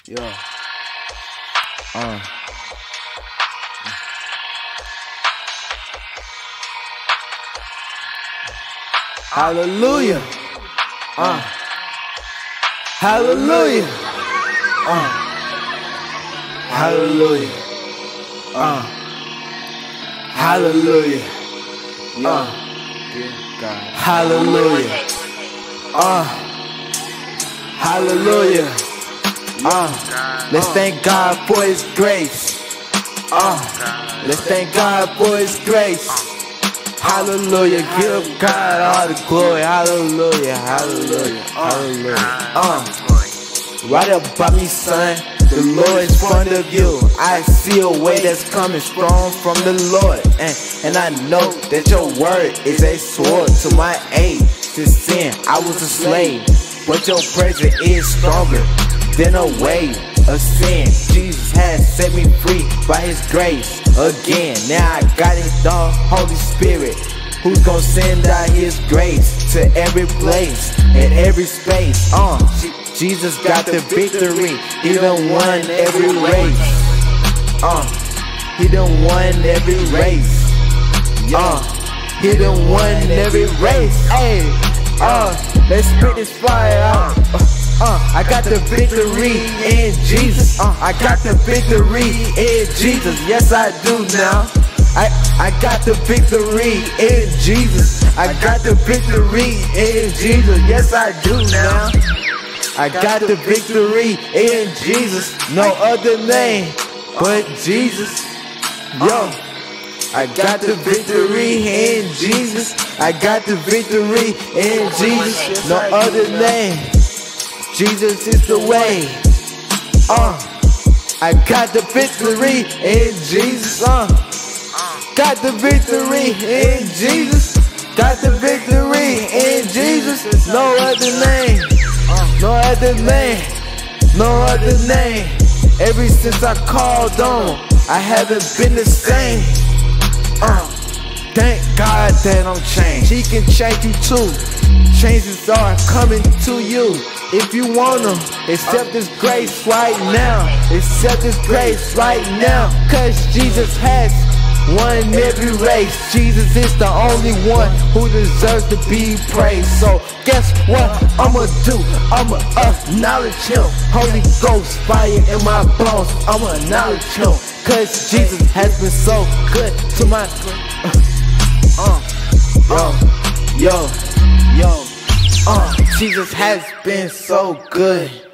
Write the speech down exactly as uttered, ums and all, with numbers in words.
Yeah. Uh. Hallelujah. Uh. Hallelujah. Uh. Hallelujah. Uh. Hallelujah. Uh. Hallelujah. Uh. Hallelujah. Uh. Let's thank God for His grace. Uh. Let's thank God for His grace. Hallelujah. Give God all the glory. Hallelujah. Hallelujah. Hallelujah. Uh. Right up by me, son. The Lord is fond of you. I see a way that's coming strong from the Lord, and, and I know that your word is a sword to my aid. To sin, I was a slave, but your presence is stronger than a wave of sin. Jesus has set me free by His grace again. Now I got His dog, Holy Spirit, who's gonna send out His grace to every place and every space. Uh, Jesus got the victory. He done won every race. Uh, He done won every race. Uh, He done won every race. Hey, uh, let's spit this fire out. Uh, uh, I got the victory in Jesus. Uh, I got the victory in Jesus. Yes, I do now. I, I got the victory in Jesus. I got the victory in Jesus. Yes, I do now. I got the victory in Jesus. No other name but Jesus. Yo, I got the victory in Jesus. I got the victory in Jesus. No other name. Jesus is the way. Uh, I got the victory in Jesus. Uh, got the victory in Jesus. Got the victory in Jesus. No other name. No other name, no other name. Ever since I called on, I haven't been the same. Uh, thank God that I'm changed. He can change you too. Changes are coming to you. If you want them, accept His grace right now. Accept His grace right now. Cause Jesus has won every race. Jesus is the only one who deserves to be praised. So guess what I'ma do? I'ma acknowledge Him. Holy Ghost fire in my bones. I'ma acknowledge Him. Cause Jesus has been so good to my uh, uh, yo, yo, yo, uh, Jesus has been so good.